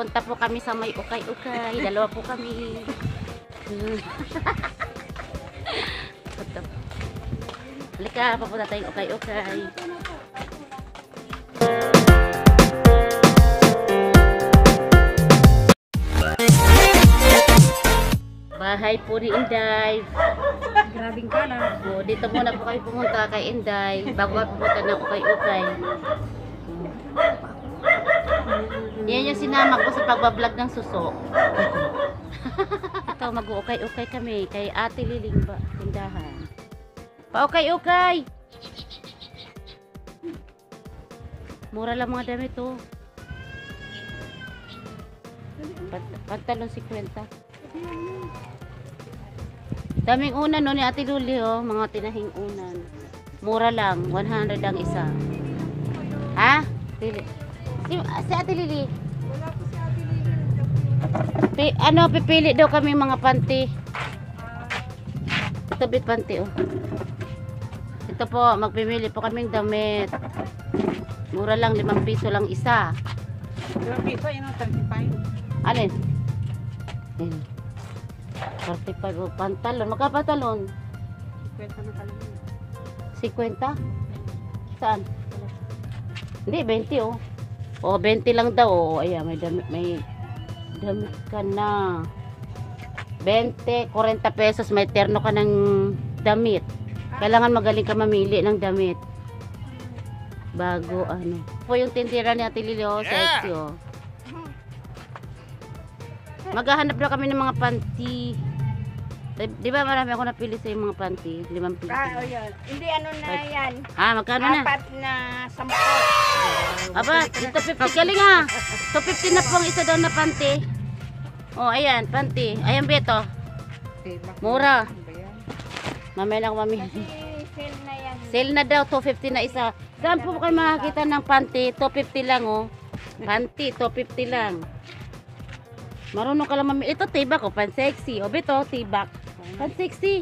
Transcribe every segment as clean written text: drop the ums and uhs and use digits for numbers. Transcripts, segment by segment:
Punta po kami sa may ukay-ukay. Dalawa po kami. Halika, papunta tayong ukay-ukay. Bahay po ni Inday. Grabing ka na. So, dito muna po kami pumunta kay Inday bago kami pumunta ng ukay-ukay. Yan yung sinama ko sa pagbablog ng suso. Ito, mag-ukay-ukay kami kay Ate Liling ba? Tindahan. Pa-ukay-ukay! Mura lang mga damit to. Pantalon 50. Daming unan no ni Ate Luli oh, mga tinahing unan. Mura lang, 100 ang isa. Ha? Lili. Si Ate Lili. Wala po si Ate Lili. Pipili daw kami mga panty. Ito bit panty oh. Ito po, magpimili po kaming damit. Mura lang, 5 piso lang isa. 5 piso, yun ang 35. Alin? 45 oh, pantalon. Magkapantalon? 50 na talaga. 50? Saan? Hindi, 20 oh. Oh, 20 lang daw. Oh, ayan, may damit ka na. 20, 40 pesos. May terno ka ng damit. Kailangan magaling ka mamili ng damit. Bago, ano. Po yung tindira ni Ate Lili, oh, sexy, oh. Maghahanap na kami ng mga panty. Di ba marami ako napili sa yung mga panty? 5 piso. O yun. Hindi ano na yan. Magkano na? 4 na 10. Aba, ito 50 galing ha. So 50 na po ang isa daw na panty. Oh, ayan, panty. Ayan, Beto. Mura. Mamaya lang mamili. Sale na yan. Sale na daw, 250 na isa. Saan po kayo makakita ng panty? 250 lang, oh. Panty, 250 lang. Marunong ka lang mamili. Ito, tibak, oh. Pan-sexy. O, Beto, tibak. Pan-sexy.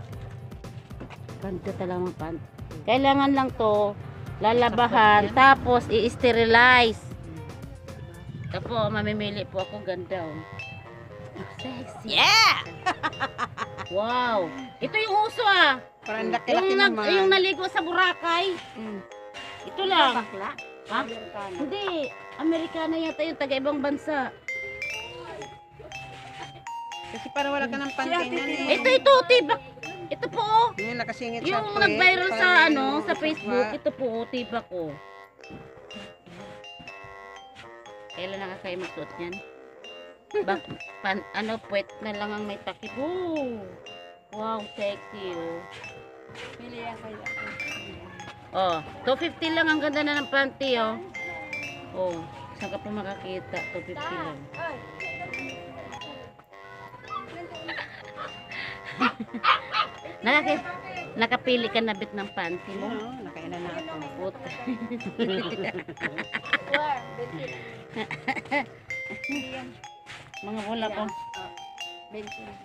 Ganda talaga ng panty. Kailangan lang to lalabahan, tapos i-sterilize. Ito po, mamimili po ako. Ganda, oh. Sexy. Yeah! Wow. Ito yung uso, ah. Parang laki-laki naman. Yung naligo sa Boracay. Ito lang. Bakla? Ha? Hindi. Amerikana yata yung taga-ibang bansa. Kasi parang wala ka ng panty niyan eh. Ito, tibak. Ito po, oh. Yung nakasingit sa Yung puwet, nag-viral sa, parang sa Facebook. diba? Ito po, oh, tibak, oh. Kailan na kayo magsuot yan? Puwet na lang ang may takip. Oh. Wow, sexy, oh. Pili yan kayo. Oh, 250 lang, ang ganda na ng panty, oh. Oh, saan ka pa makakita? 250 lang. Nakapili ka na bit ng panty mo? Oo, nakailan na ako. Puta. Mga wala po. 20.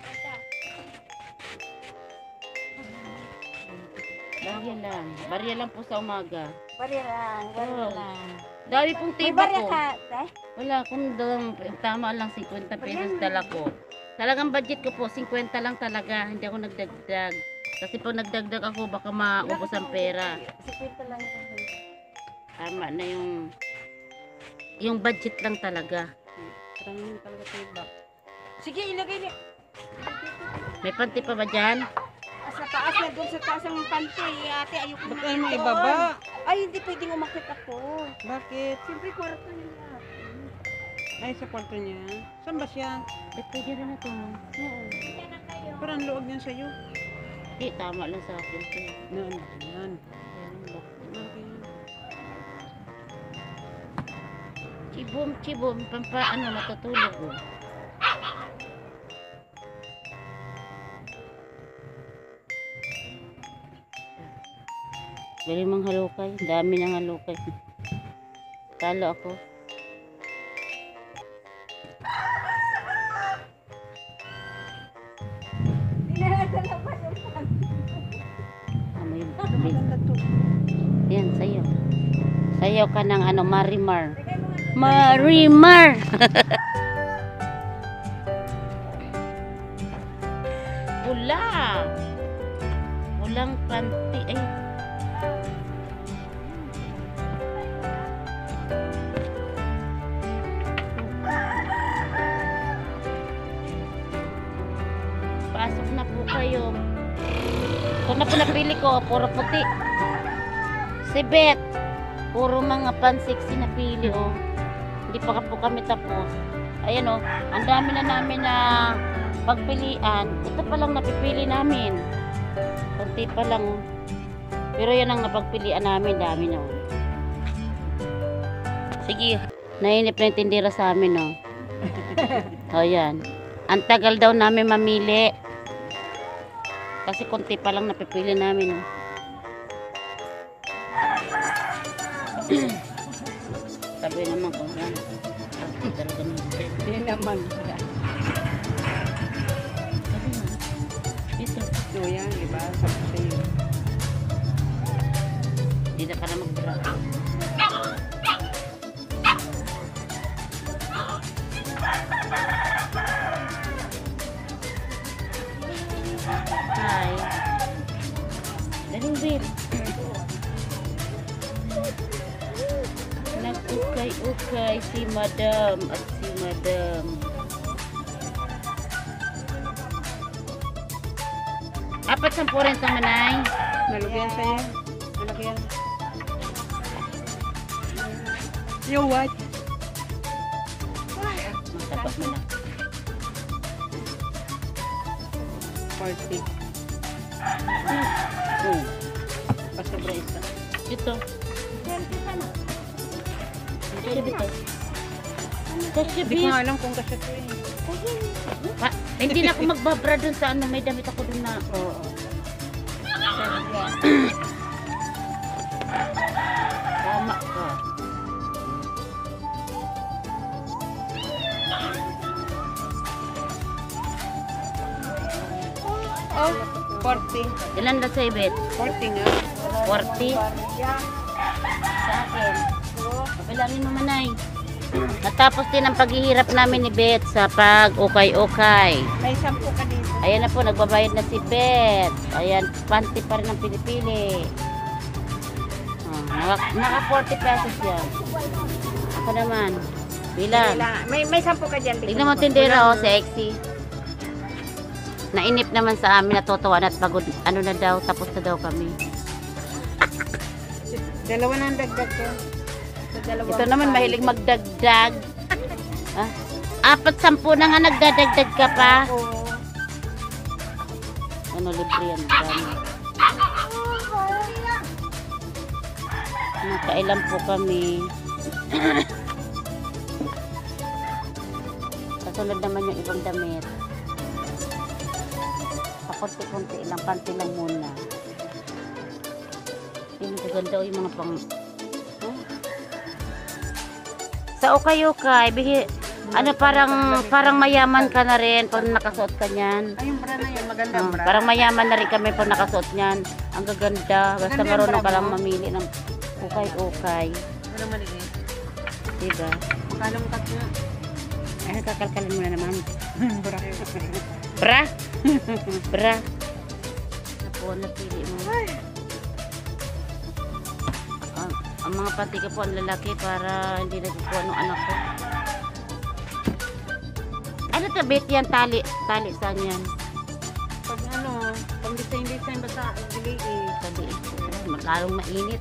Barya lang po sa umaga. Barya lang, barya Oh. lang. Dami pong May tiba barya ko. ka, te? Wala, kung tama lang 50 pesos dala ko. Talagang budget ko po, 50 lang talaga. Hindi ako nagdagdag. Kasi pag nagdagdag ako, baka maubos ang pera. 50 lang ako. Tama na yung budget lang talaga. Parang yun talaga tiba. Sige, ilagay niya. May panty pa ba dyan? Sa taas na doon, sa taas ang panty. Ate, ayoko Ba't ayaw mo ibaba? Ay, hindi pwedeng umakit ako. Bakit? Siyempre, kwarto niya. Ay, sa kwarto niya. Saan ba siya? Ba't pwede rin na ito? Oo. Parang luwag niya sa'yo. Hindi, tama lang sa akin. Yan, yan. Chibom, matutulog oh. Galing mang halukay. Dami ng halukay. Talo ako. Yan, sayaw. Sayaw ka ng Marimar. Marimar. Pula. Pulang panty. Ay. Pasok na po kayo. Ito na po napili ko. Puro puti. Si Beth. Puro mga pan-sexy na pili, oh. Hindi pa po kami tapos. Ayan, oh. Ang dami na namin na pagpilian. Ito pa lang napipili namin. Kunti pa lang, oh. Pero yan ang napagpilian namin. Dami na, oh. Sige. Nainip na yung tindira sa amin, oh. O, yan. Ang tagal daw namin mamili. Kasi kunti pa lang napipili namin, oh. Sabi naman ko yan. Talaga naman. Hindi naman. Ito. So yan, diba? Sabi sa'yo. Hindi na ka na magbara. Hi. Daling Bill. Nag-ukay-ukay si Madam at si Madam. Apat sa rin sa manay. Nalagyan sa'yo. Nalagyan. You what? Mataba mo na. 40. Pasobra isa. Ito. Kasya dito. Kasya Hindi ko bit. nga alam kung kasya to eh. Hindi na ako magbabra dun sa ano. May damit ako dun na. Oo. Tama ka. Oh, 40. Ilan na sa ibit? 40 nga. 40? Sa akin. Kabilangin mo manay. Natapos din ang paghihirap namin ni Beth sa pag-ukay-ukay. May 10 ka dito. Ayan na po, nagbabayad na si Beth. Ayan, panty pa rin ang pinipili. Naka 40 pesos yan. Ako naman. Bilang. May 10 ka dyan. Tignan mo tindera, oh, sexy. Nainip naman sa amin, natutuwa na at pagod. Ano na daw, tapos na daw kami. Dalawa na ang dagdag ko. Ito naman, mahilig magdagdag. Ah, 4-10 na nga nagdadagdag ka pa. Oo. Ano, libre yan. Dami. Nakailan po kami. Kasunod naman yung ibang damit. Pakunti-kunti lang, panty lang muna. Yung maganda o yung mga pang... Oh. Sa ukay-ukay, ano parang mayaman ka na rin pag nakasuot ka niyan. Ay, yung bra na yun. Maganda ang bra. Parang mayaman na rin kami pag nakasuot niyan. Ang gaganda. Basta Maganda yung marunong ka bra lang mo. mamili ng ukay-ukay. Ano maliit? Diba? Magkano mo kat nga? Ay, nakakalkalin mo na naman. Bra. Bra! Bra! Napo, napili mo. Ang mga pati ko po ang lalaki para hindi nagkukuha ng anak ko. Ano to, Bet? Yan, tali saan yan? Pag ano, pang design basta dili eh. Tali. Malalong mainit.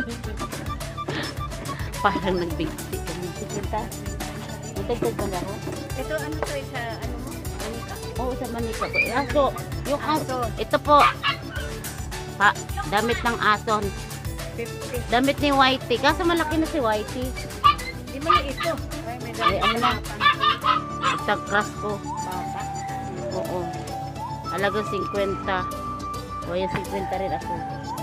Parang nagbigti ka ng sikinta. Matagtag ba na ako? Ito ano to sa ano mo? Manika. Oo, sa manika ko. Aso. Yung aso. Ito po. Damit ng aso. 50. Damit ni Whitey. Kaso malaki na si Whitey. Di maliit to. Ay, may Ay, ano na? Isang crush ko. Bata. Oo. Halagang 50. O yung 50 rin ako.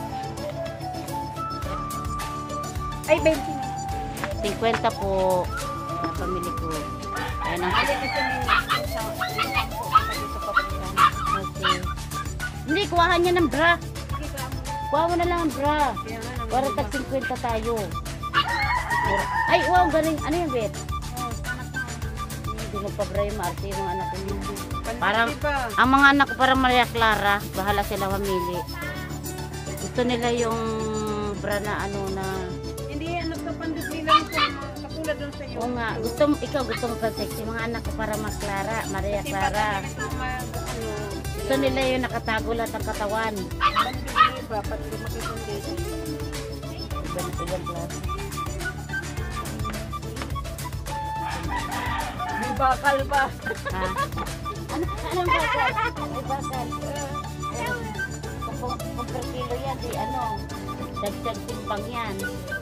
Ay, 20 na. 50 po. Napamili ko. Ayan ang... Ay, kasi may dito pa pagkakana. Okay. Hindi, kuhahan niya ng bra. Sige, Kuha mo na lang ang bra. kaya nga naman. Para tag 50 tayo. Ay, wow, galing. Ano yan, Bet? Oh, anak mo. Hindi mo pa bra yung maarte yung mga anak ko nito. Panlaki Parang- pa. Ang mga anak ko parang Maria Clara, bahala sila mamili. Gusto nila yung bra na ano na, Hindi, anak ko pandesli lang ko. Katulad doon sa iyo. oo nga, ikaw gusto mo pa sexy. Mga anak ko para Clara, Maria Kasi Clara. baka ganito ano, Gusto nila yung nakatago lahat ang katawan. pandesli ba? Pati makisundi. Ibang klase. May bakal ba? Ha? Anong bakal? May bakal. Kung per kilo yan, di ano, dagdag timbang yan.